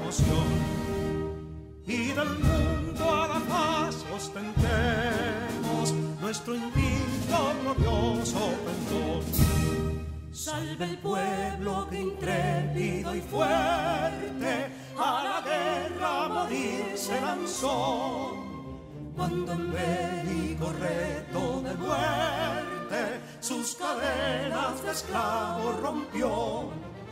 emoción y del mundo a la paz ostentemos nuestro invicto glorioso pendón. Salve el pueblo que intrépido y fuerte a la guerra a morir se lanzó, cuando en bélico reto de muerte sus cadenas de esclavos rompió.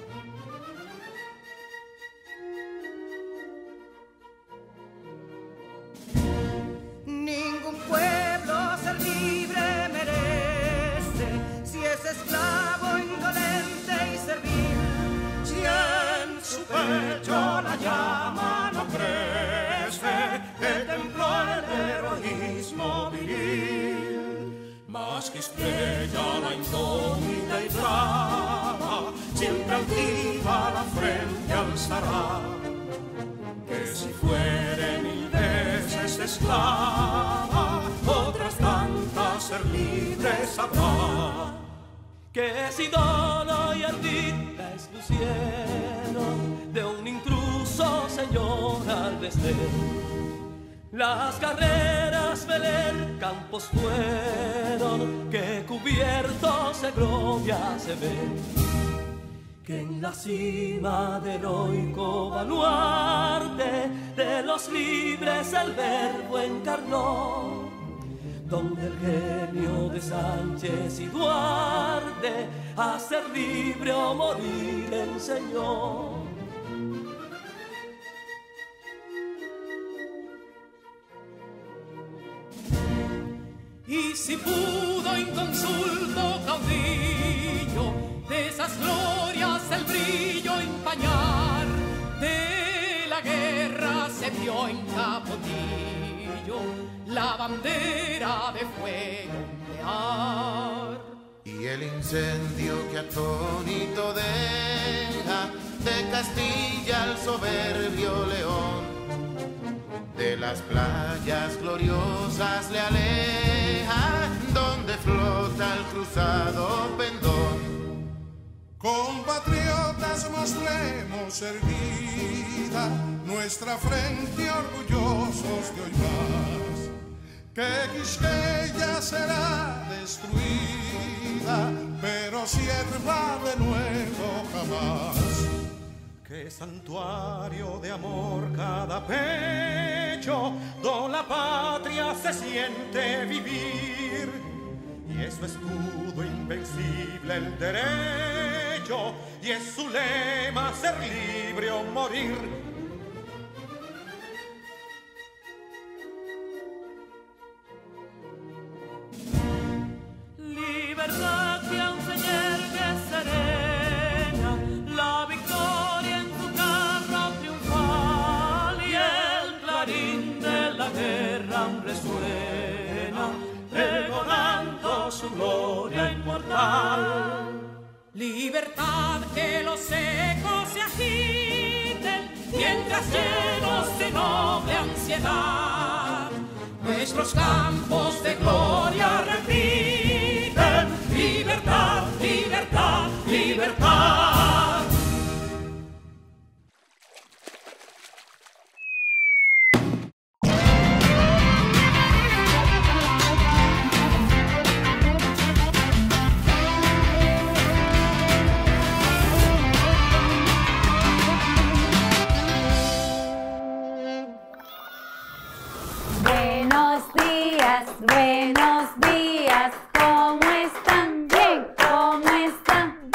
Ningún pueblo ser libre merece si es esclavo, indolente y servil. Si en su pecho la llama no crece, que templó el heroísmo viril. Más que estrella la indómita y brava, siempre altiva la frente alzará. Que si fuere mil veces esclava, otras tantas ser libres habrá. Que si dolo y ardida expusieron de un intruso señor al desdén. Las carreras veler campos fueron, que cubiertos de gloria se ven. Que en la cima del heroico baluarte de los libres el verbo encarnó, donde el genio de Sánchez y Duarte a ser libre o morir enseñó. Y si pudo inconsulto caudillo de esas glorias el brillo empañar, de la guerra se vio en Capotillo la bandera de fuego ondear. Y el incendio que atónito deja de Castilla al soberbio león, de las playas gloriosas le aleja, donde flota el cruzado pendón. Compatriotas, mostremos erguida nuestra frente orgullosos de hoy más, que Quisqueya será destruida, pero sierva de nuevo jamás. Que santuario de amor cada pecho, donde la patria se siente vivir, y es su escudo invencible el derecho, y es su lema ser libre o morir. Libertad que aún se yergue serena, la victoria en su carro triunfal, y el clarín de la guerra aún resuena, pregonando su gloria inmortal. Libertad, que los ecos se agiten mientras llenos de noble ansiedad nuestros campos de gloria repiten. Libertad, libertad, libertad. Buenos días, ¿cómo están? Bien, ¿cómo están?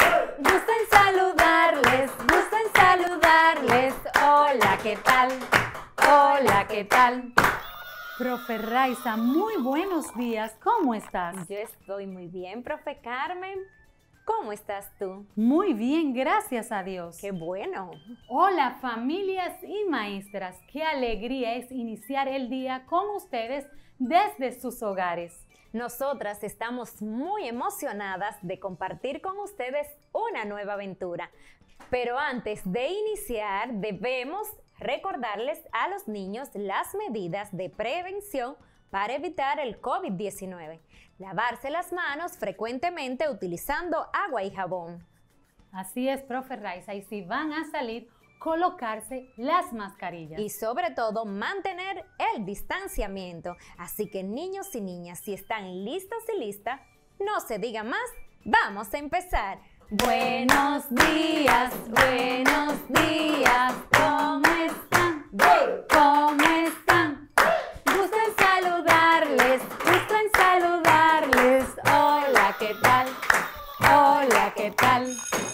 Gusten saludarles. Hola, ¿qué tal? Hola, ¿qué tal? Profe Raiza, muy buenos días, ¿cómo estás? Yo estoy muy bien, profe Carmen. ¿Cómo estás tú? Muy bien, gracias a Dios. ¡Qué bueno! Hola, familias y maestras. Qué alegría es iniciar el día con ustedes desde sus hogares. Nosotras estamos muy emocionadas de compartir con ustedes una nueva aventura. Pero antes de iniciar, debemos recordarles a los niños las medidas de prevención para evitar el COVID-19. Lavarse las manos frecuentemente utilizando agua y jabón. Así es, profe Raiza, y si van a salir, colocarse las mascarillas. Y sobre todo mantener el distanciamiento. Así que niños y niñas, si están listos y listas, no se diga más, vamos a empezar. Buenos días, ¿cómo están? ¿Cómo están? Gusto en saludarles, hola, ¿qué tal? Hola, ¿qué tal?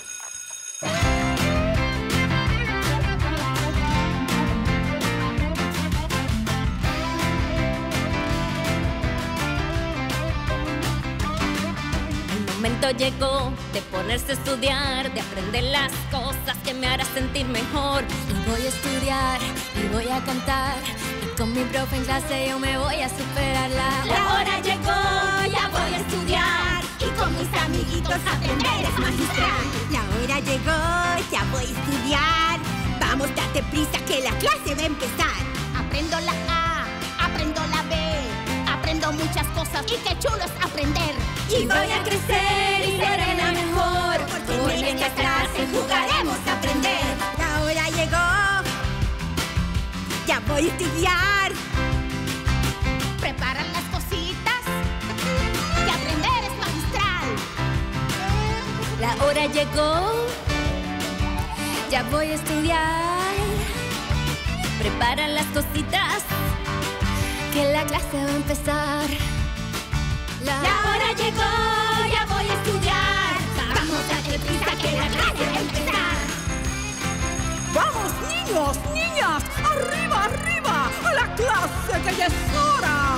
El momento llegó de ponerse a estudiar, de aprender las cosas que me harán sentir mejor. Y voy a estudiar, y voy a cantar, y con mi profe en clase yo me voy a superar. La hora llegó, ya voy a estudiar, y con mis amiguitos aprender es magistral. La hora llegó, ya voy a estudiar, vamos, date prisa que la clase va a empezar. Aprendo la A, aprendo la B, aprendo muchas cosas y qué chulo es aprender. Y voy a crecer y seré la mejor, porque en esta clase jugaremos a aprender. La hora llegó, ya voy a estudiar. Preparan las cositas, que aprender es magistral. La hora llegó, ya voy a estudiar. Preparan las cositas, que la clase va a empezar. La hora llegó, ya voy a estudiar. Vamos, date prisa que la clase va a empezar. ¡Vamos, niños, niñas! ¡Arriba, arriba! ¡A la clase que ya es hora!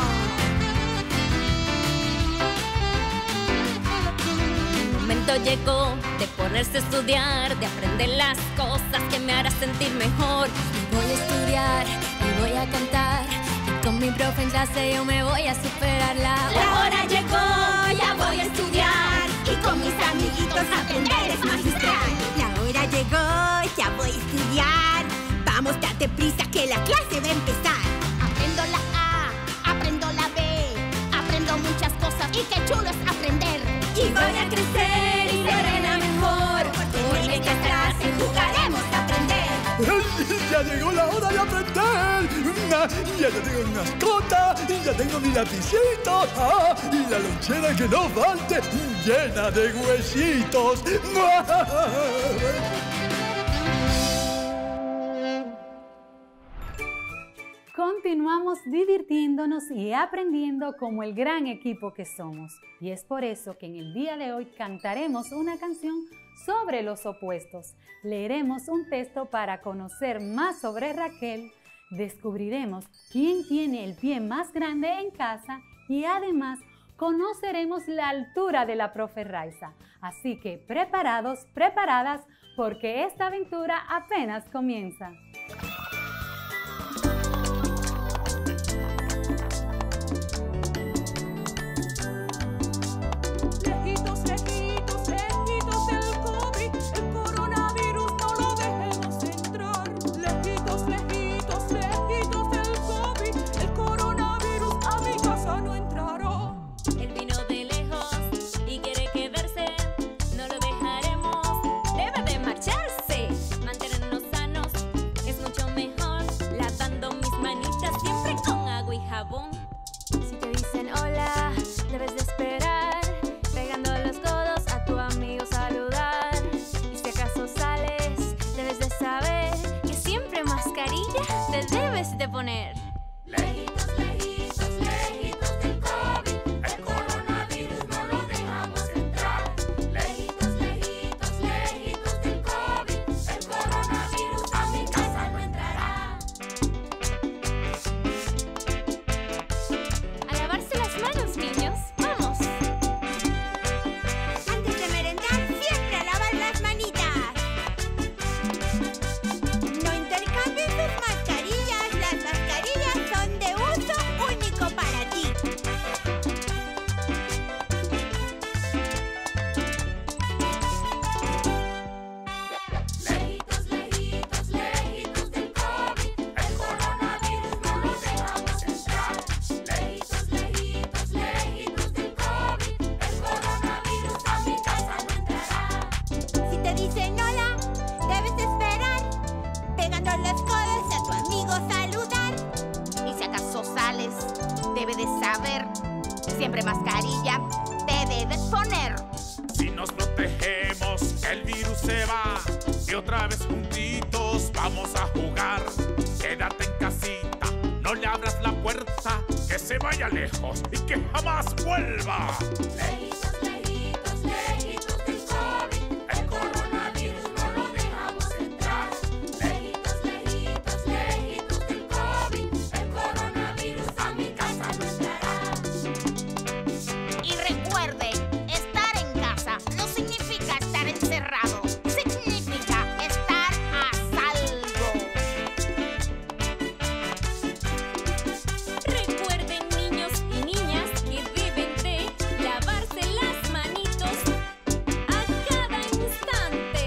El momento llegó de ponerse a estudiar, de aprender las cosas que me harán sentir mejor. Y voy a estudiar, y voy a cantar, y con mi profe en clase yo me voy a superar. La hora llegó, ya voy a estudiar, y con mis amiguitos aprender es magistral. La hora llegó, ya voy a estudiar. Vamos, date prisa que la clase va a empezar. Aprendo la A, aprendo la B, aprendo muchas cosas y qué chulo es aprender. Y voy a crecer y seré la mejor, porque en esta clase jugaremos a aprender. Ya llegó la hora de aprender. Ya tengo mi mascota, ya tengo mi lapicito, y la lonchera que no falte, llena de huesitos. Continuamos divirtiéndonos y aprendiendo como el gran equipo que somos. Y es por eso que en el día de hoy cantaremos una canción sobre los opuestos. Leeremos un texto para conocer más sobre Raquel, descubriremos quién tiene el pie más grande en casa y además conoceremos la altura de la profe Raiza. Así que preparados, preparadas, porque esta aventura apenas comienza. Lejitos, lejitos, lejitos del COVID, el coronavirus no lo dejemos entrar. Lejitos, lejitos, lejitos del COVID, el coronavirus a mi casa no entrará. Él vino de lejos y quiere quedarse, no lo dejaremos, debe de marcharse. Mantenernos sanos es mucho No los codos a tu amigo saludar. Y si acaso sales, debe de saber, siempre mascarilla te debes poner. Si nos protegemos, el virus se va. Y otra vez juntitos vamos a jugar. Quédate en casita, no le abras la puerta, que se vaya lejos y que jamás vuelva. Lejitos, lejitos, lejitos del COVID. El coronavirus no lo dejamos entrar. Lejitos, lejitos, lejitos del COVID. El coronavirus a mi casa no entrará. Y recuerde, estar en casa no significa estar encerrado, significa estar a salvo. Recuerden, niños y niñas, que deben de lavarse las manitos a cada instante.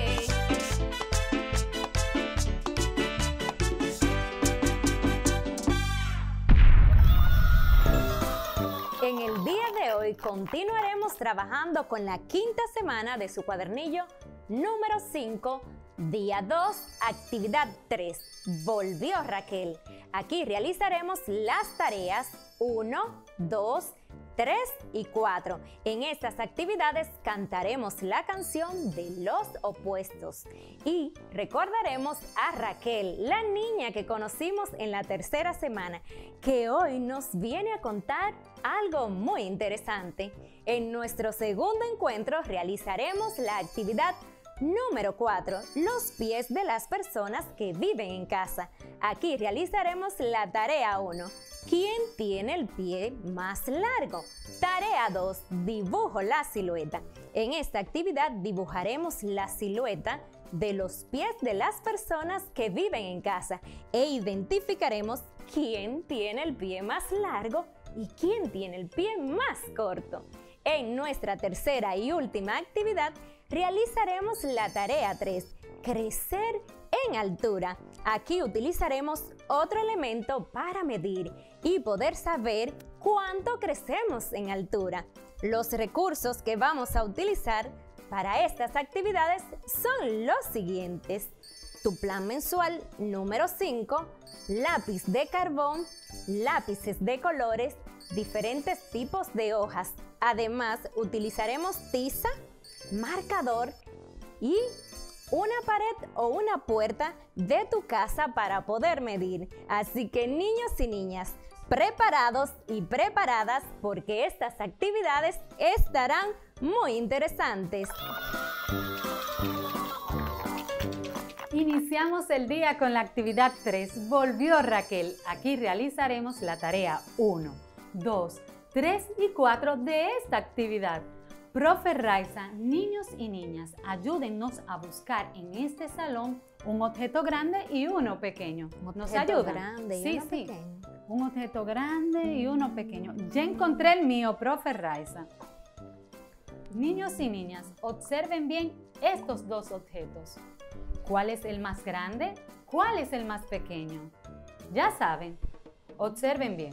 En el día de hoy continuaremos trabajando con la quinta semana de su cuadernillo número 5, día 2, actividad 3. Volvió Raquel. Aquí realizaremos las tareas 1, 2, 3 y 4. En estas actividades cantaremos la canción de los opuestos y recordaremos a Raquel, la niña que conocimos en la tercera semana, que hoy nos viene a contar algo muy interesante. En nuestro segundo encuentro realizaremos la actividad número 4, los pies de las personas que viven en casa. Aquí realizaremos la tarea 1. ¿Quién tiene el pie más largo? Tarea 2. Dibujo la silueta. En esta actividad dibujaremos la silueta de los pies de las personas que viven en casa e identificaremos quién tiene el pie más largo y quién tiene el pie más corto. En nuestra tercera y última actividad realizaremos la tarea 3, crecer en altura. Aquí utilizaremos otro elemento para medir y poder saber cuánto crecemos en altura. Los recursos que vamos a utilizar para estas actividades son los siguientes: tu plan mensual número 5, lápiz de carbón, lápices de colores, diferentes tipos de hojas. Además, utilizaremos tiza, marcador y una pared o una puerta de tu casa para poder medir. Así que, niños y niñas, preparados y preparadas porque estas actividades estarán muy interesantes. Iniciamos el día con la actividad 3. Volvió Raquel. Aquí realizaremos la tarea 1, 2, 3 y 4 de esta actividad. Profe Raiza, niños y niñas, ayúdennos a buscar en este salón un objeto grande y uno pequeño. ¿Nos ayudan? Grande y sí, uno sí. pequeño. Un objeto grande y uno pequeño. Ya encontré el mío, profe Raiza. Niños y niñas, observen bien estos dos objetos. ¿Cuál es el más grande? ¿Cuál es el más pequeño? Ya saben, observen bien.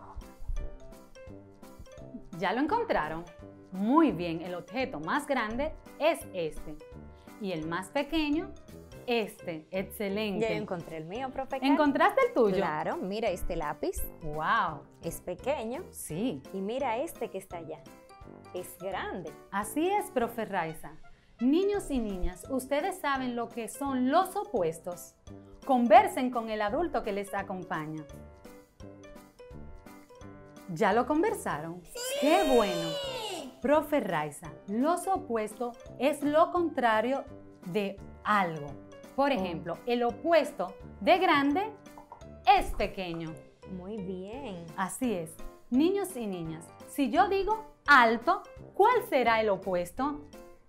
¿Ya lo encontraron? Muy bien, el objeto más grande es este y el más pequeño, este. Excelente. Ya encontré el mío, profe. ¿Encontraste el tuyo? Claro, mira este lápiz. ¡Wow! Es pequeño. Sí. Y mira este que está allá. Es grande. Así es, profe Raiza. Niños y niñas, ¿ustedes saben lo que son los opuestos? Conversen con el adulto que les acompaña. ¿Ya lo conversaron? ¡Sí! ¡Qué bueno! Profe Raiza, los opuestos es lo contrario de algo. Por ejemplo, el opuesto de grande es pequeño. Muy bien. Así es. Niños y niñas, si yo digo alto, ¿cuál será el opuesto?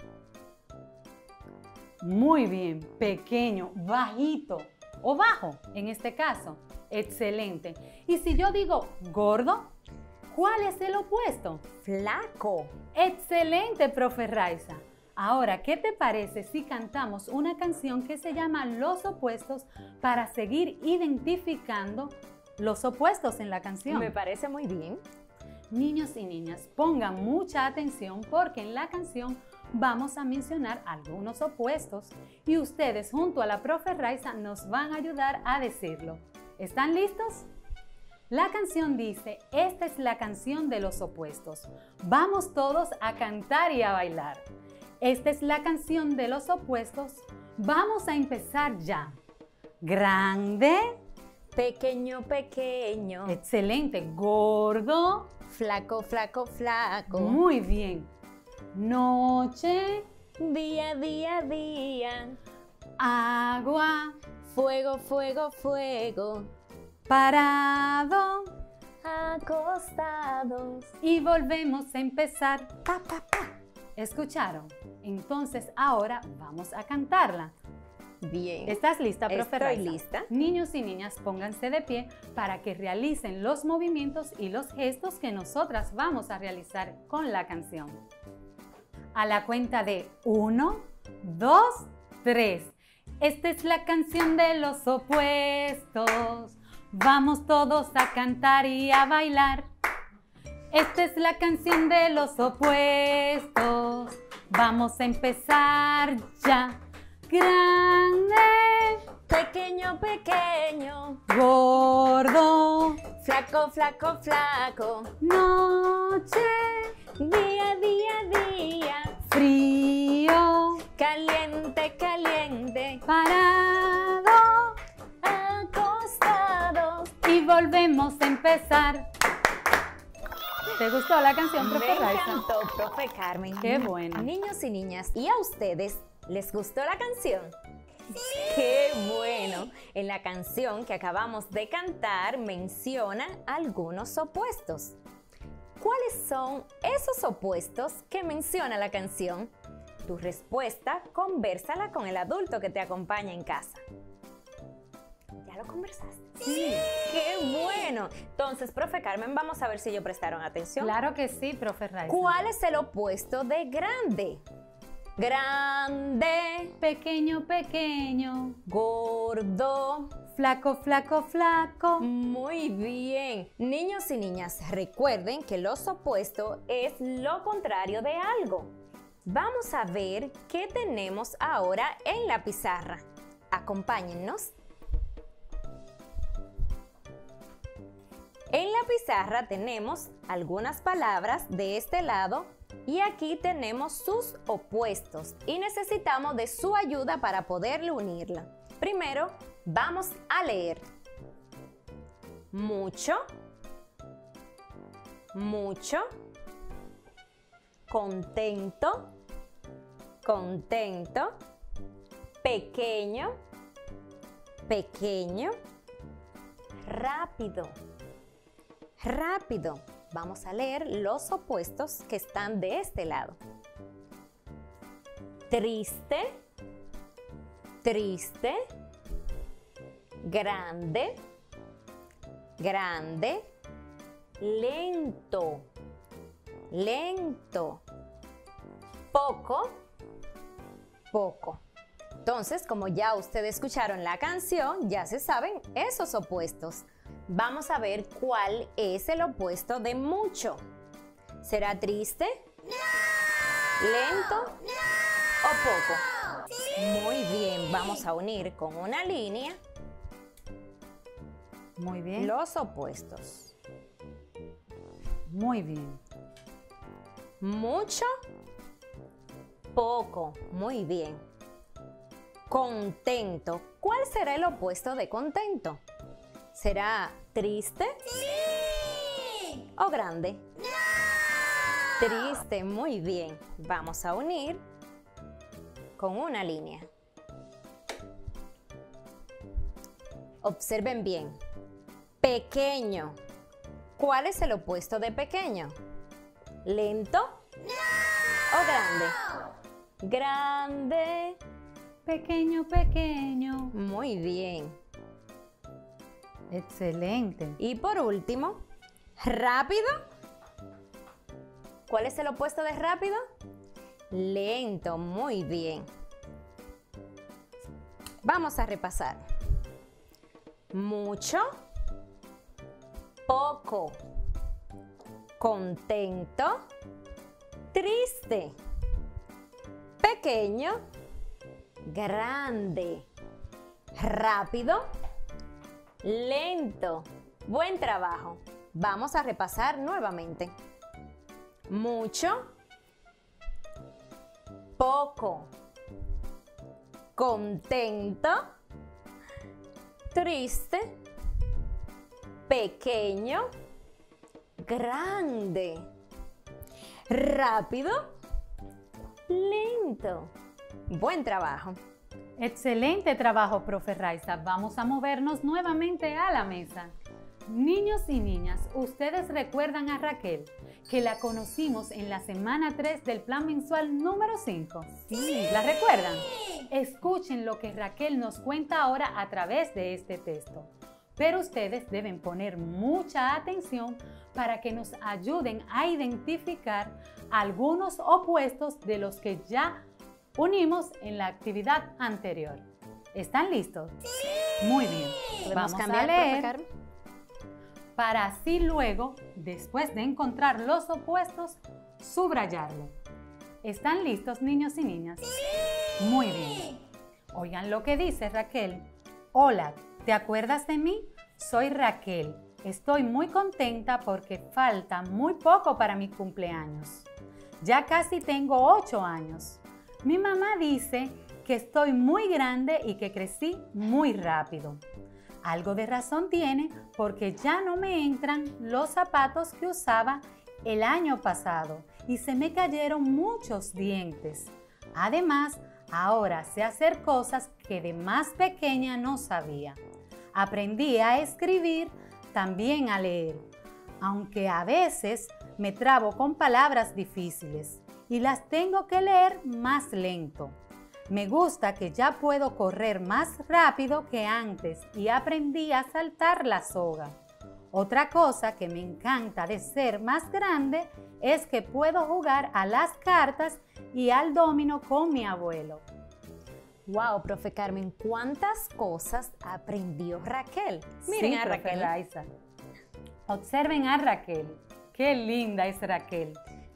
Muy bien, pequeño, bajito o bajo en este caso. Excelente. Y si yo digo gordo, ¿cuál es el opuesto? Flaco. Excelente, profe Raiza. Ahora, ¿qué te parece si cantamos una canción que se llama Los Opuestos para seguir identificando los opuestos en la canción? Me parece muy bien. Niños y niñas, pongan mucha atención porque en la canción vamos a mencionar algunos opuestos y ustedes junto a la profe Raiza nos van a ayudar a decirlo. ¿Están listos? La canción dice, esta es la canción de los opuestos. Vamos todos a cantar y a bailar. Esta es la canción de los opuestos. Vamos a empezar ya. Grande. Pequeño, pequeño. Excelente. Gordo. Flaco, flaco, flaco. Muy bien. Noche. Día, día, día. Agua. Fuego, fuego, fuego. Parado. Acostados. Y volvemos a empezar. Pa, pa, pa. ¿Escucharon? Entonces ahora vamos a cantarla. Bien. ¿Estás lista, profe Raiza? Estoy lista. Niños y niñas, pónganse de pie para que realicen los movimientos y los gestos que nosotras vamos a realizar con la canción. A la cuenta de 1, 2, 3. Esta es la canción de los opuestos. Vamos todos a cantar y a bailar. Esta es la canción de los opuestos. Vamos a empezar ya. Grande. Pequeño, pequeño. Gordo. Flaco, flaco, flaco. Noche. Día, día, día. Frío. Caliente, caliente. Parado. Acostados. Y volvemos a empezar. ¿Te gustó la canción, profe Raiza? Me encantó, profe Carmen. Qué bueno. Niños y niñas, ¿y a ustedes les gustó la canción? ¡Sí! ¡Qué bueno! En la canción que acabamos de cantar menciona algunos opuestos. ¿Cuáles son esos opuestos que menciona la canción? Tu respuesta, convérsala con el adulto que te acompaña en casa. ¿Ya lo conversaste? Sí. ¡Qué bueno! Entonces, profe Carmen, vamos a ver si ellos prestaron atención. Claro que sí, profe Raiza. ¿Cuál es el opuesto de grande? Grande. Pequeño, pequeño. Gordo. Flaco, flaco, flaco. Muy bien. Niños y niñas, recuerden que los opuestos es lo contrario de algo. Vamos a ver qué tenemos ahora en la pizarra. Acompáñennos. En la pizarra tenemos algunas palabras de este lado y aquí tenemos sus opuestos y necesitamos de su ayuda para poderle unirla. Primero, vamos a leer. Mucho, mucho, contento, contento, pequeño, pequeño, rápido. Rápido. Vamos a leer los opuestos que están de este lado. Triste, triste, grande, grande, lento, lento, poco, poco. Entonces, como ya ustedes escucharon la canción, ya se saben esos opuestos. Vamos a ver cuál es el opuesto de mucho. ¿Será triste? ¡No! ¿Lento? ¡No! ¿O poco? ¡Sí! Muy bien, vamos a unir con una línea. Muy bien. Los opuestos. Muy bien. Mucho, poco. Muy bien. Contento. ¿Cuál será el opuesto de contento? ¿Será triste? ¡Sí! ¿O grande? ¡No! Triste, muy bien. Vamos a unir con una línea. Observen bien. Pequeño. ¿Cuál es el opuesto de pequeño? ¿Lento? ¡No! ¿O grande? Grande. Pequeño, pequeño. Muy bien. Excelente. Y por último, rápido. ¿Cuál es el opuesto de rápido? Lento, muy bien. Vamos a repasar. Mucho, poco, contento, triste, pequeño, grande, rápido, lento. Buen trabajo. Vamos a repasar nuevamente. Mucho, poco, contento, triste, pequeño, grande, rápido, lento. Buen trabajo. Excelente trabajo, profe Raiza. Vamos a movernos nuevamente a la mesa. Niños y niñas, ¿ustedes recuerdan a Raquel, que la conocimos en la semana 3 del plan mensual número 5? Sí. ¿La recuerdan? Escuchen lo que Raquel nos cuenta ahora a través de este texto. Pero ustedes deben poner mucha atención para que nos ayuden a identificar algunos opuestos de los que ya unimos en la actividad anterior. ¿Están listos? Sí. Muy bien. Vamos a leer para así luego, después de encontrar los opuestos, subrayarlo. ¿Están listos, niños y niñas? Sí. Muy bien. Oigan lo que dice Raquel. Hola, ¿te acuerdas de mí? Soy Raquel. Estoy muy contenta porque falta muy poco para mi cumpleaños. Ya casi tengo 8 años. Mi mamá dice que estoy muy grande y que crecí muy rápido. Algo de razón tiene porque ya no me entran los zapatos que usaba el año pasado y se me cayeron muchos dientes. Además, ahora sé hacer cosas que de más pequeña no sabía. Aprendí a escribir, también a leer, aunque a veces me trabo con palabras difíciles y las tengo que leer más lento. Me gusta que ya puedo correr más rápido que antes y aprendí a saltar la soga. Otra cosa que me encanta de ser más grande es que puedo jugar a las cartas y al dominó con mi abuelo. Wow, profe Carmen, ¿cuántas cosas aprendió Raquel? Miren, sí, a Raquel. Raiza. Observen a Raquel. Qué linda es Raquel.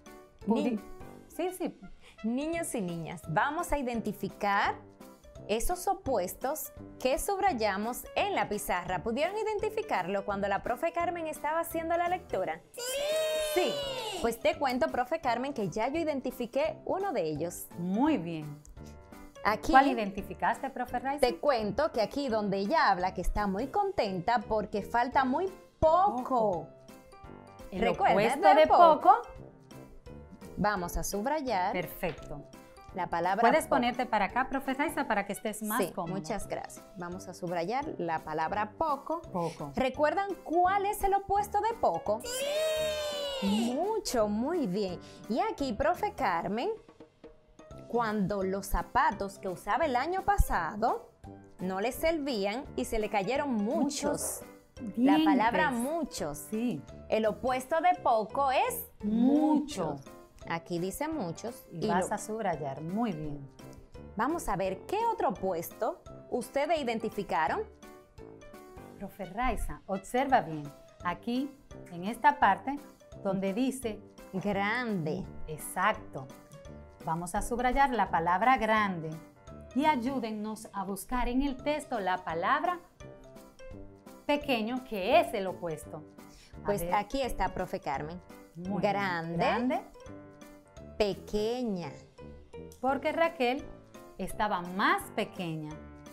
Sí. Niños y niñas, vamos a identificar esos opuestos que subrayamos en la pizarra. ¿Pudieron identificarlo cuando la profe Carmen estaba haciendo la lectura? Sí. Pues te cuento, profe Carmen, que ya yo identifiqué uno de ellos. Muy bien. Aquí, ¿cuál identificaste, profe Raiza? Te cuento que aquí donde ella habla que está muy contenta porque falta muy poco. El opuesto de poco. Vamos a subrayar. Perfecto. La palabra puedes poco. Ponerte para acá, profe Raiza, para que estés más cómodo. Muchas gracias. Vamos a subrayar la palabra poco. Poco. ¿Recuerdan cuál es el opuesto de poco? Sí. Mucho, muy bien. Y aquí, profe Carmen, cuando los zapatos que usaba el año pasado no le servían y se le cayeron muchos. La palabra muchos. Sí. El opuesto de poco es mucho. Aquí dice muchos. Y vas a subrayar. Muy bien. Vamos a ver qué otro opuesto ustedes identificaron. Profe Raiza, observa bien. Aquí, en esta parte, donde dice grande. Exacto. Vamos a subrayar la palabra grande. Y ayúdennos a buscar en el texto la palabra pequeño, que es el opuesto. Pues aquí está, profe Carmen. Muy grande. Pequeña. Porque Raquel estaba más pequeña.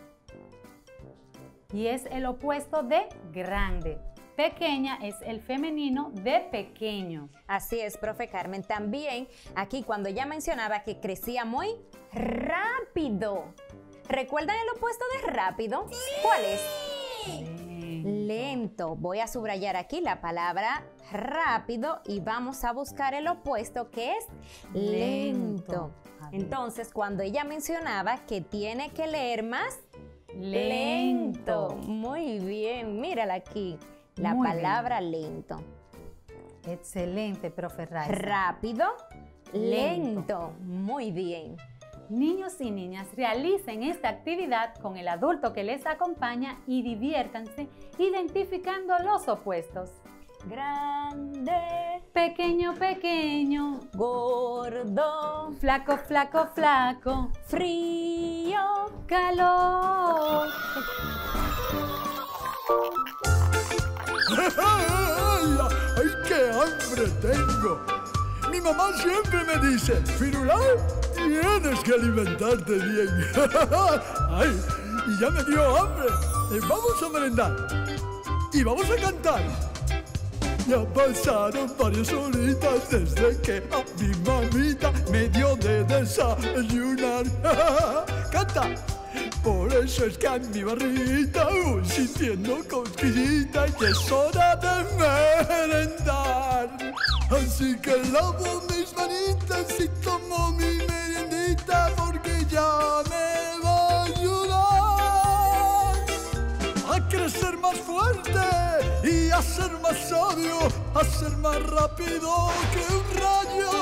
Y es el opuesto de grande. Pequeña es el femenino de pequeño. Así es, profe Carmen. También aquí cuando ella mencionaba que crecía muy rápido. ¿Recuerdan el opuesto de rápido? Sí. ¿Cuál es? Lento. Voy a subrayar aquí la palabra rápido y vamos a buscar el opuesto que es lento. Entonces, cuando ella mencionaba que tiene que leer más lento. Muy bien, mírala aquí. La palabra lento. Excelente, profe Raiza. Rápido, lento. Muy bien. Niños y niñas, realicen esta actividad con el adulto que les acompaña y diviértanse identificando los opuestos. grande, pequeño, pequeño, gordo, flaco, flaco, flaco, frío, calor. ¡Ay, qué hambre tengo! Mi mamá siempre me dice, Firulai, tienes que alimentarte bien. ¡Ay! Y ya me dio hambre. Vamos a merendar. Y vamos a cantar. Ya pasaron varias horitas desde que a mi mamita me dio de desayunar. ¡Canta! Por eso es que a mi barriguita voy sintiendo cosquillita y es hora de merendar. Así que lavo mis manitas y tomo mi meriendita porque ya me va a ayudar a crecer más fuerte y a ser más sabio, a ser más rápido que un rayo.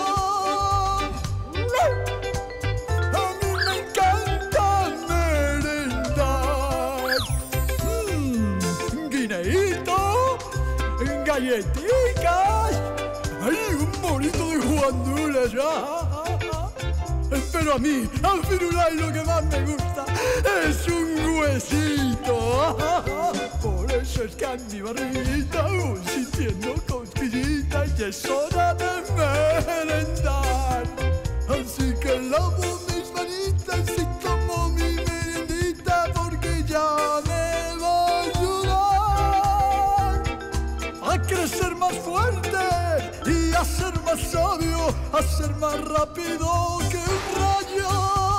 Galletitas, ¡ay, un monito de guandules! Pero a mí, al Firulai, lo que más me gusta es un huesito. Por eso es que a mi barriguita voy sintiendo cosquillita y es hora de merendar. Así que lavo mis manitas y tomo mi meriendita porque ya me va a ayudar a crecer más fuerte y a ser más sabio, a ser más rápido que un rayo.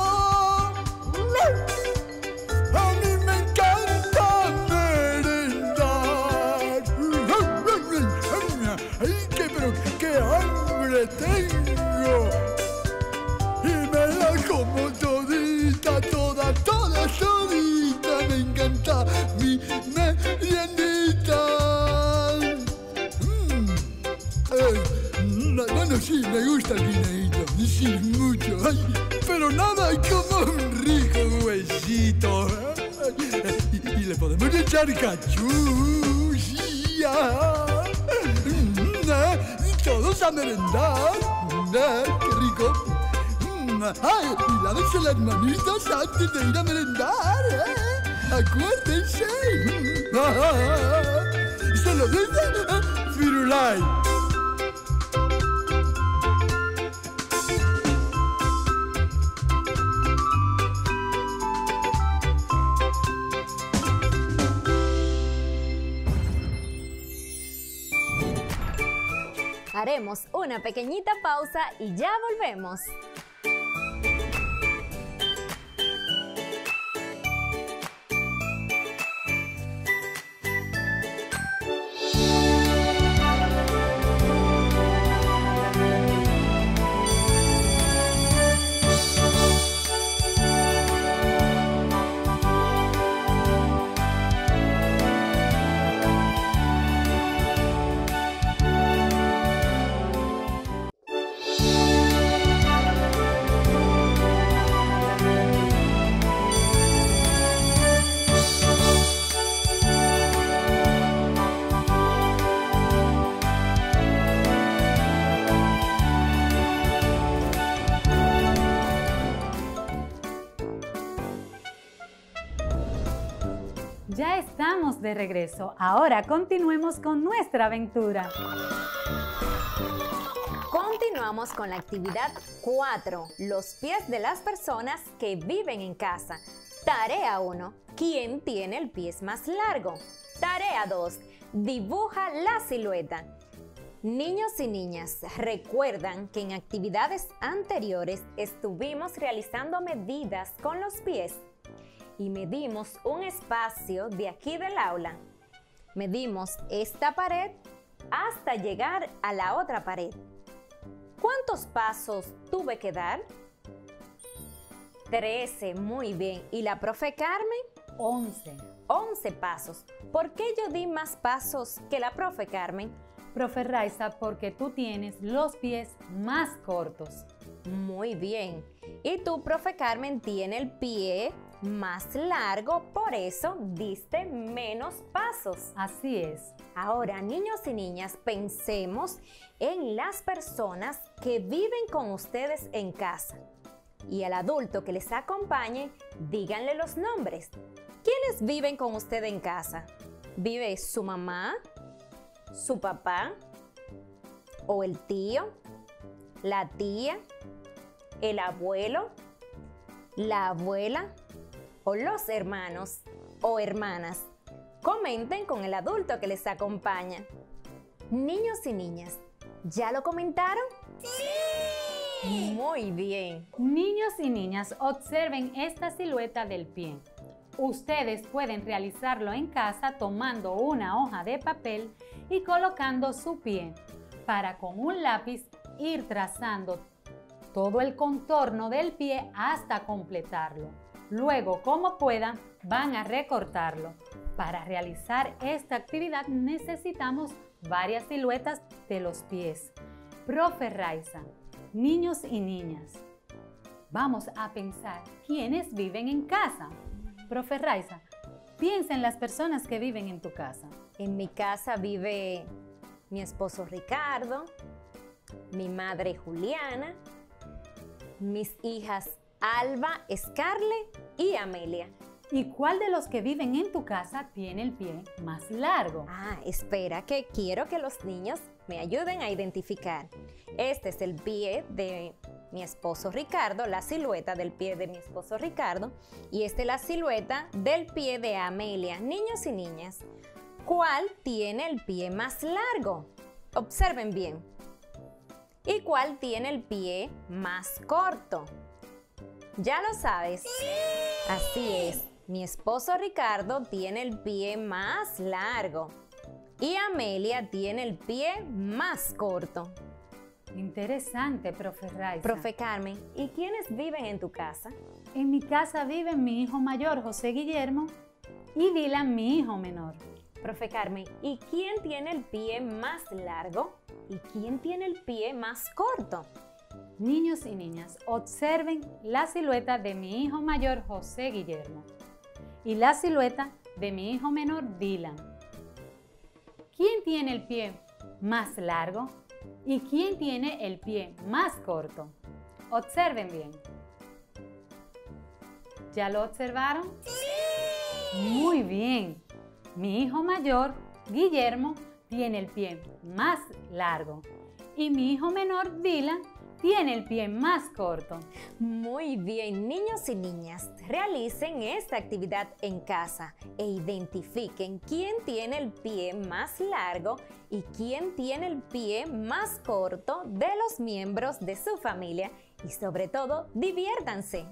A mí me encanta merendar. ¡Ay, qué hambre tengo! Y me la como todita, todita. Me encanta mi meriendita. Bueno, sí, me gusta el guineíto, sí, mucho. Ay, pero nada hay como un rico huesito. Y le podemos echar cachú. Todos a merendar. ¡Qué rico! ¡Ay! Y lávense las manitas antes de ir a merendar. ¡Acuérdense! Se lo dice Firulai. Haremos una pequeñita pausa y ya volvemos. Ya estamos de regreso. Ahora continuemos con nuestra aventura. Continuamos con la actividad 4, los pies de las personas que viven en casa. Tarea 1, ¿quién tiene el pie más largo? Tarea 2, dibuja la silueta. Niños y niñas, recuerdan que en actividades anteriores estuvimos realizando medidas con los pies y medimos un espacio de aquí del aula. Medimos esta pared hasta llegar a la otra pared. ¿Cuántos pasos tuve que dar? 13, muy bien. ¿Y la profe Carmen? 11. 11 pasos. ¿Por qué yo di más pasos que la profe Carmen? Profe Raiza, porque tú tienes los pies más cortos. Muy bien. ¿Y tú, profe Carmen, tiene el pie más largo, por eso diste menos pasos. Así es. Ahora, niños y niñas, pensemos en las personas que viven con ustedes en casa. Y al adulto que les acompañe, díganle los nombres. ¿Quiénes viven con usted en casa? ¿Vive su mamá, su papá, o el tío, la tía, el abuelo, la abuela, o los hermanos o hermanas? Comenten con el adulto que les acompaña. Niños y niñas, ¿ya lo comentaron? ¡Sí! Muy bien. Niños y niñas, observen esta silueta del pie. Ustedes pueden realizarlo en casa tomando una hoja de papel y colocando su pie para con un lápiz ir trazando todo el contorno del pie hasta completarlo. Luego, como puedan, van a recortarlo. Para realizar esta actividad necesitamos varias siluetas de los pies. Profe Raiza, niños y niñas, vamos a pensar quiénes viven en casa. Profe Raiza, piensa en las personas que viven en tu casa. En mi casa vive mi esposo Ricardo, mi madre Juliana, mis hijas Alba, Scarlett y Amelia. ¿Y cuál de los que viven en tu casa tiene el pie más largo? Espera, que quiero que los niños me ayuden a identificar. Este es el pie de mi esposo Ricardo, la silueta del pie de mi esposo Ricardo, y esta es la silueta del pie de Amelia. Niños y niñas, ¿cuál tiene el pie más largo? Observen bien. ¿Y cuál tiene el pie más corto? ¿Ya lo sabes? ¡Sí! Así es. Mi esposo Ricardo tiene el pie más largo y Amelia tiene el pie más corto. Interesante, profe Raiza. Profe Carmen, ¿y quiénes viven en tu casa? En mi casa viven mi hijo mayor, José Guillermo, y Dylan, mi hijo menor. Profe Carmen, ¿y quién tiene el pie más largo? ¿Y quién tiene el pie más corto? Niños y niñas, observen la silueta de mi hijo mayor, José Guillermo, y la silueta de mi hijo menor, Dylan. ¿Quién tiene el pie más largo? ¿Y quién tiene el pie más corto? Observen bien. ¿Ya lo observaron? ¡Sí! Muy bien. Mi hijo mayor, Guillermo, tiene el pie más largo. Y mi hijo menor, Dylan, tiene el pie más corto. Muy bien, niños y niñas, realicen esta actividad en casa e identifiquen quién tiene el pie más largo y quién tiene el pie más corto de los miembros de su familia y sobre todo, diviértanse.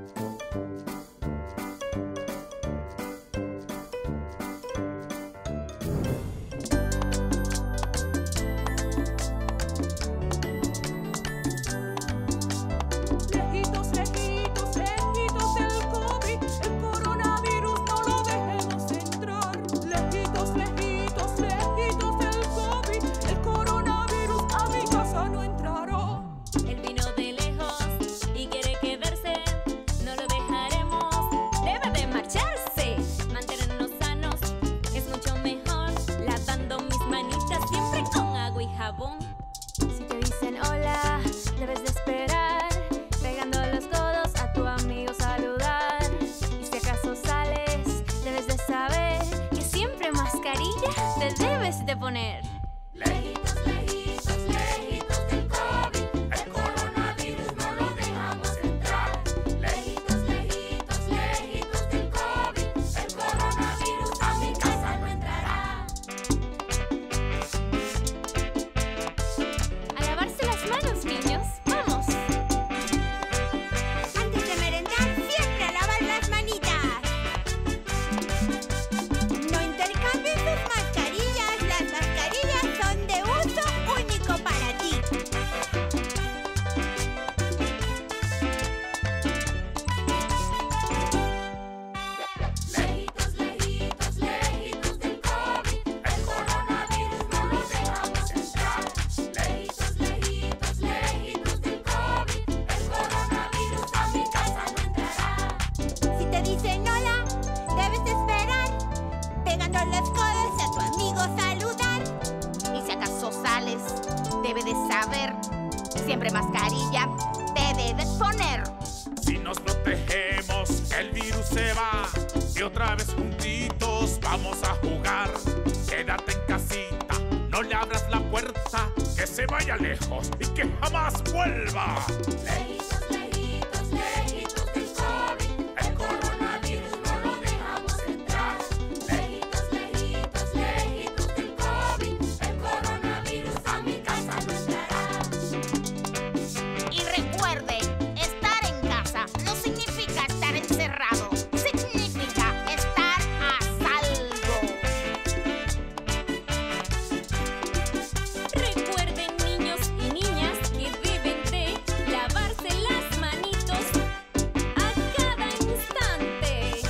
Si te dicen hola, debes de esperar, pegando los codos a tu amigo saludar. Y si acaso sales, debes de saber que siempre mascarilla te debes de poner. Lejitos, lejitos, lejitos del COVID, el coronavirus no lo dejamos entrar. Lejitos, lejitos, lejitos del COVID, el coronavirus a mi casa no entrará. A lavarse las manos, niños, vamos. Antes de merendar, siempre a lavar las manitas. No intercambien sus mascarillas, las mascarillas todos los codos a tu amigo saludar. Y si acaso sales, debe de saber, siempre mascarilla te debes poner. Si nos protegemos, el virus se va y otra vez juntitos vamos a jugar. Quédate en casita, no le abras la puerta, que se vaya lejos y que jamás vuelva. Lejitos, lejitos, lejitos del COVID, el coronavirus no lo dejamos entrar. Lejitos, lejitos, lejitos del COVID, el coronavirus a mi casa no entrará. Y recuerden, estar en casa no significa estar encerrado, significa estar a salvo. Recuerden, niños y niñas, que deben de lavarse las manitos a cada instante.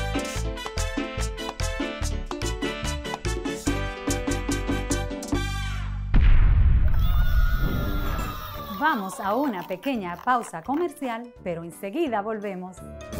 Vamos a una pequeña pausa comercial, pero enseguida volvemos.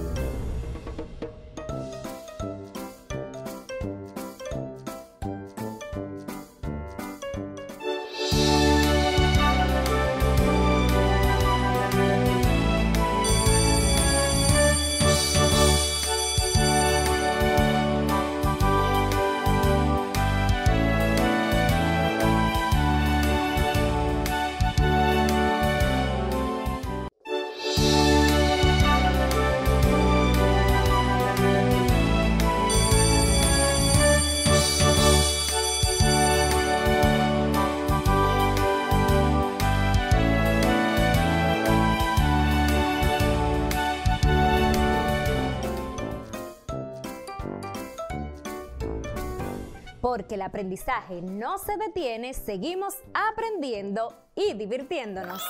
Porque el aprendizaje no se detiene, seguimos aprendiendo y divirtiéndonos.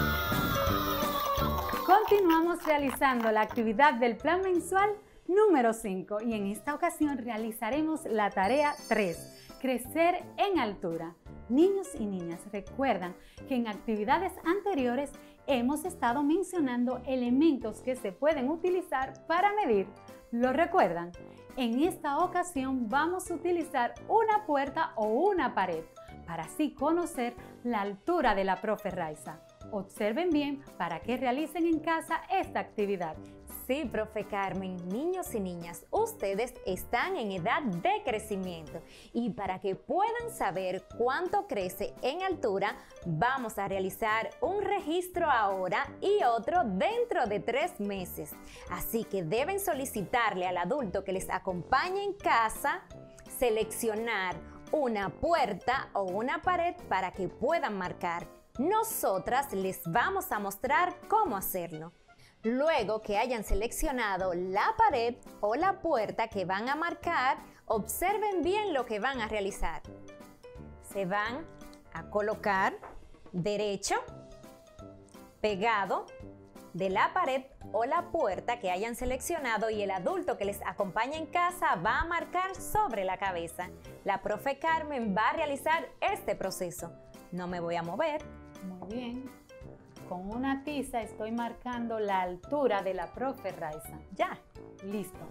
Continuamos realizando la actividad del plan mensual número 5 y en esta ocasión realizaremos la tarea 3, crecer en altura. Niños y niñas, recuerdan que en actividades anteriores hemos estado mencionando elementos que se pueden utilizar para medir. ¿Lo recuerdan? En esta ocasión vamos a utilizar una puerta o una pared para así conocer la altura de la profe Raiza. Observen bien para que realicen en casa esta actividad. Sí, profe Carmen, niños y niñas, ustedes están en edad de crecimiento y para que puedan saber cuánto crece en altura, vamos a realizar un registro ahora y otro dentro de 3 meses. Así que deben solicitarle al adulto que les acompañe en casa, seleccionar una puerta o una pared para que puedan marcar. Nosotras les vamos a mostrar cómo hacerlo. Luego que hayan seleccionado la pared o la puerta que van a marcar, observen bien lo que van a realizar. Se van a colocar derecho, pegado de la pared o la puerta que hayan seleccionado y el adulto que les acompaña en casa va a marcar sobre la cabeza. La profe Carmen va a realizar este proceso. No me voy a mover. Muy bien. Con una tiza estoy marcando la altura de la profe Raiza. Ya. Listo.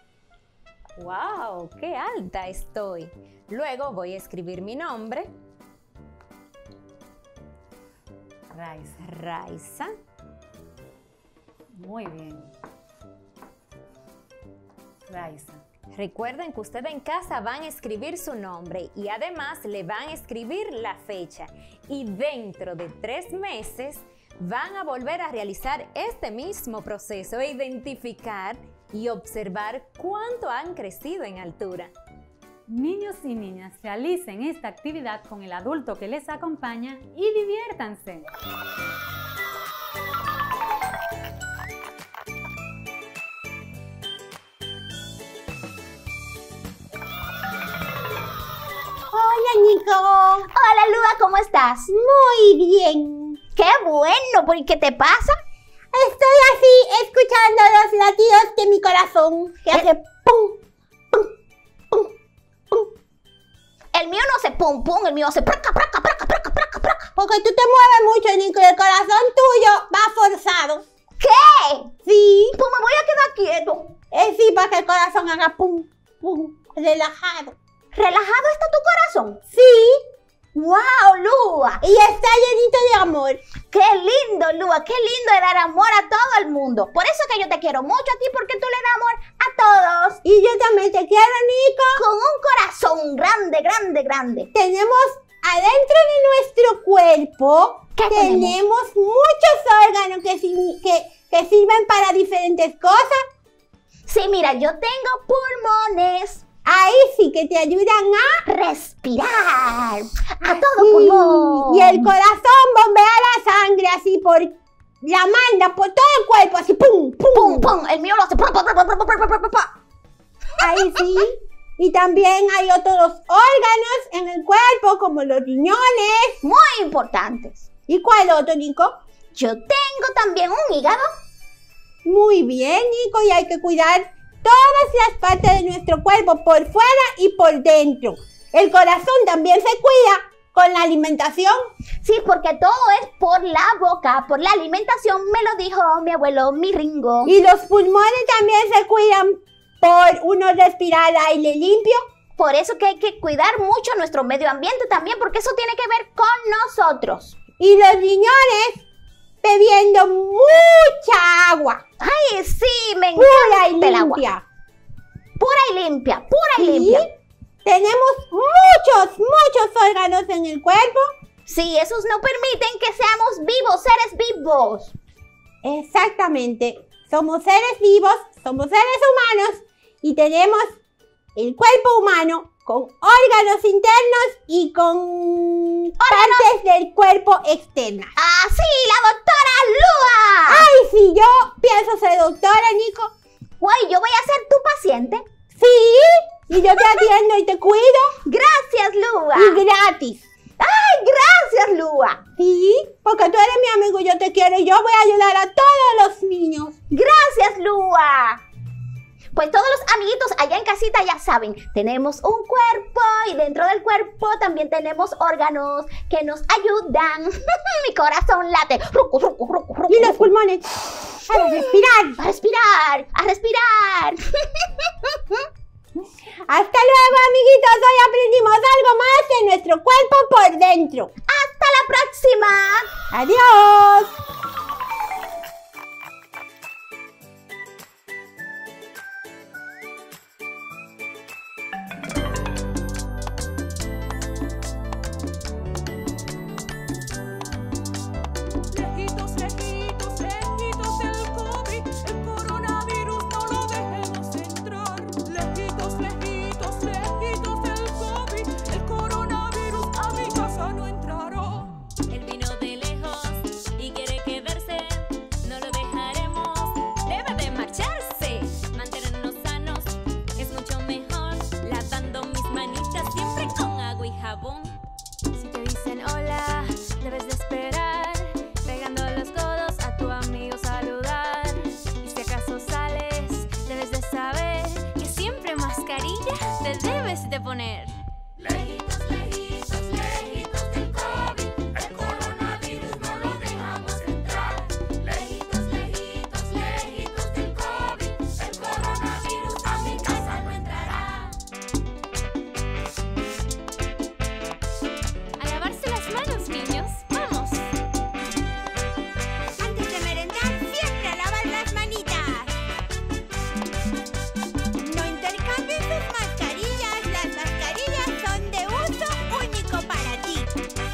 ¡Wow! ¡Qué alta estoy! Luego voy a escribir mi nombre. Raiza. Raiza. Muy bien. Raiza. Recuerden que ustedes en casa van a escribir su nombre y además le van a escribir la fecha. Y dentro de 3 meses van a volver a realizar este mismo proceso e identificar y observar cuánto han crecido en altura. Niños y niñas, realicen esta actividad con el adulto que les acompaña y diviértanse. Hola, Nico. Hola, Lua, ¿cómo estás? Muy bien. Qué bueno, ¿por qué te pasa? Estoy así, escuchando los latidos de mi corazón, que hace pum, pum, pum, pum. El mío no hace pum, pum, el mío hace praca, praca, praca, praca, praca, praca. Porque tú te mueves mucho, Nico, y el corazón tuyo va forzado. ¿Qué? Sí. Pues me voy a quedar quieto. Sí, para que el corazón haga pum, pum, relajado. ¿Relajado está tu corazón? Sí. ¡Wow, Lua! Y está llenito de amor. ¡Qué lindo, Lua! ¡Qué lindo de dar amor a todo el mundo! Por eso que yo te quiero mucho a ti, porque tú le das amor a todos. Y yo también te quiero, Nico. Con un corazón grande, grande, grande. Tenemos adentro de nuestro cuerpo, tenemos muchos órganos que sirven para diferentes cosas. Sí, mira, yo tengo pulmones. Ahí sí que te ayudan a respirar, a todo pulmón. Y el corazón bombea la sangre así por la manda, por todo el cuerpo, así pum, pum. Pum, pum, el mío lo hace. Ahí sí. Y también hay otros órganos en el cuerpo, como los riñones. Muy importantes. ¿Y cuál otro, Nico? Yo tengo también un hígado. Muy bien, Nico, y hay que cuidar todas las partes de nuestro cuerpo, por fuera y por dentro. El corazón también se cuida con la alimentación. Sí, porque todo es por la boca, por la alimentación, me lo dijo mi abuelo, mi Ringo. Y los pulmones también se cuidan por uno respirar aire limpio. Por eso que hay que cuidar mucho nuestro medio ambiente también, porque eso tiene que ver con nosotros. Y los riñones bebiendo mucha agua. ¡Ay, sí! Me encanta el agua. Pura y limpia, pura y limpia. Tenemos muchos órganos en el cuerpo. Sí, esos no permiten que seamos vivos, seres vivos. Exactamente. Somos seres vivos, somos seres humanos y tenemos el cuerpo humano con órganos internos y con partes del cuerpo externas. ¡Ah, sí! ¡La doctora Lua! ¡Ay, sí! Yo pienso ser doctora, Nico. Guay, yo voy a ser tu paciente. Sí, y yo te atiendo y te cuido. Gracias, Lua. Y gratis. ¡Ay, gracias, Lua! Sí, porque tú eres mi amigo y yo te quiero y yo voy a ayudar a todos los niños. ¡Gracias, Lua! Pues todos los amiguitos allá en casita ya saben, tenemos un cuerpo y dentro del cuerpo también tenemos órganos que nos ayudan. Mi corazón late. Y los pulmones. A respirar. A respirar. A respirar. Hasta luego, amiguitos. Hoy aprendimos algo más de nuestro cuerpo por dentro. Hasta la próxima. Adiós. Si te dicen hola, debes de esperar, pegando los codos a tu amigo saludar. Y si acaso sales, debes de saber que siempre mascarilla te debes de poner. Lejitos, lejitos, lejitos del COVID, el coronavirus no lo dejamos entrar. Lejitos, lejitos, lejitos del COVID, el coronavirus a mi casa no entrará. A lavarse las manos, niños, vamos. Antes de merendar, siempre a lavar las manitas. No intercambien sus mascarillas, las mascarillas son de uso único para ti.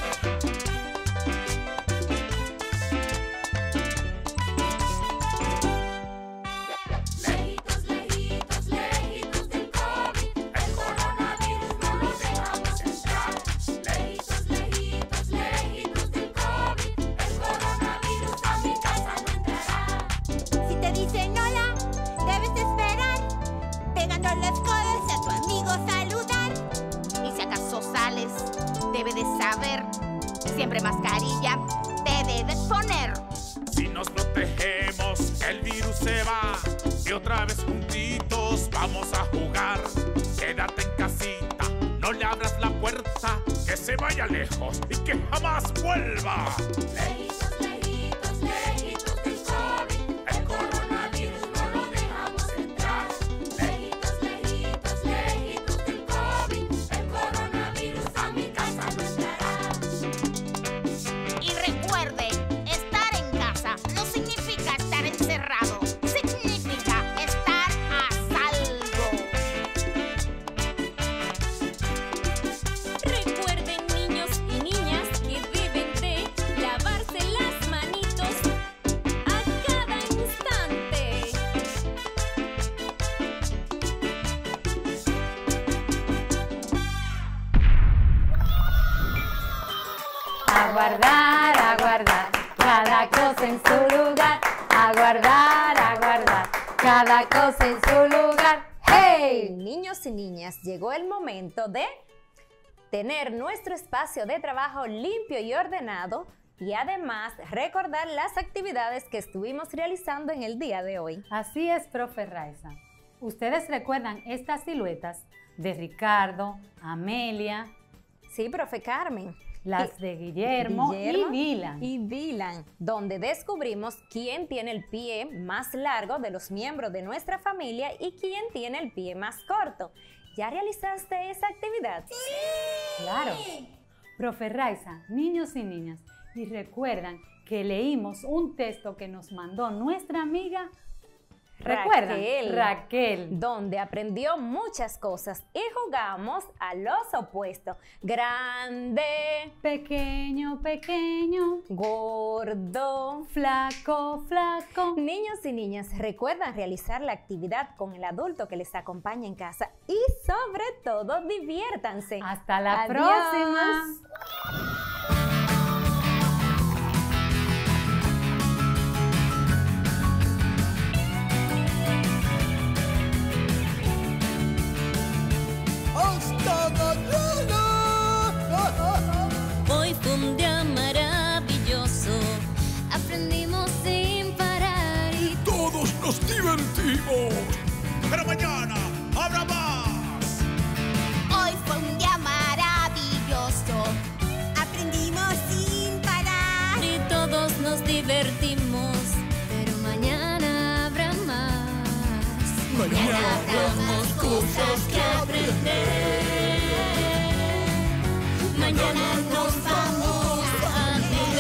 Lejitos, lejitos, lejitos del COVID, el coronavirus no lo dejamos entrar. Lejitos, lejitos, lejitos del COVID, el coronavirus a mi casa no entrará. Si te dicen hola, debes de esperar, pegando los codos a tu amigo saludar. Y si acaso sales, debe de saber, siempre mascarilla te debes poner. Si nos protegemos, el virus se va y otra vez juntitos vamos a jugar. Quédate en casita, no le abras la puerta, que se vaya lejos y que jamás vuelva. Lejitos, lejitos, lejitos del COVID, el coronavirus no lo dejamos entrar. Lejitos, lejitos, lejitos del COVID, a guardar cada cosa en su lugar, a guardar cada cosa en su lugar. ¡Hey! Niños y niñas, llegó el momento de tener nuestro espacio de trabajo limpio y ordenado y además recordar las actividades que estuvimos realizando en el día de hoy. Así es, profe Raiza. ¿Ustedes recuerdan estas siluetas de Ricardo, Amelia? Sí, profe Carmen. Las de Guillermo y Dylan, donde descubrimos quién tiene el pie más largo de los miembros de nuestra familia y quién tiene el pie más corto. ¿Ya realizaste esa actividad? ¡Sí! Claro. Profe Raiza, niños y niñas, y recuerdan que leímos un texto que nos mandó nuestra amiga Raquel, donde aprendió muchas cosas y jugamos a los opuestos. Grande, pequeño, gordo, flaco. Niños y niñas, recuerdan realizar la actividad con el adulto que les acompaña en casa y sobre todo diviértanse. Hasta la Adiós. próxima. ¡Hasta mañana! Hoy fue un día maravilloso, aprendimos sin parar y ¡todos nos divertimos! Pero mañana habrá más. Hoy fue un día maravilloso. Aprendimos sin parar. y todos nos divertimos, pero mañana habrá más. Mañana habrá más cosas que aprender. Mañana nos vamos a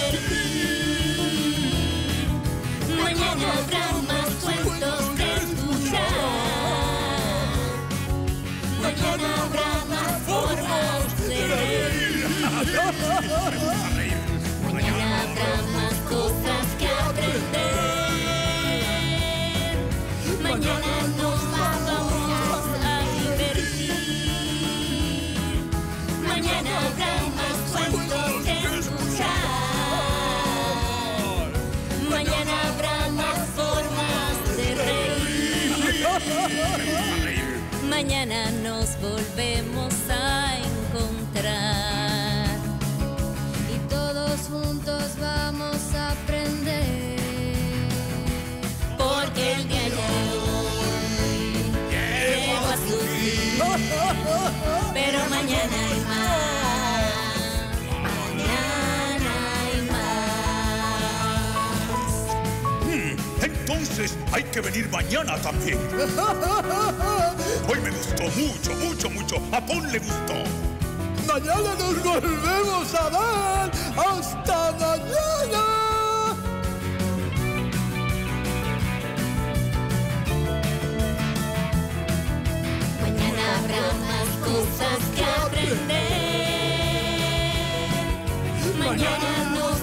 divertir. Mañana habrá más cuentos que escuchar. Mañana habrá más formas de reír. Mañana habrá más cosas que aprender. Mañana nos vamos a divertir. Mañana habrá más cuentos que escuchar. Mañana habrá más formas de reír. Mañana nos volvemos a encontrar y todos juntos vamos a aprender, porque el día de hoy llegó a su fin, pero mañana hay más, mañana hay más. Entonces hay que venir mañana también. Hoy me gustó mucho. A Paul le gustó. Mañana nos volvemos a ver. ¡Hasta mañana! Mañana habrá más cosas que aprender. Mañana nos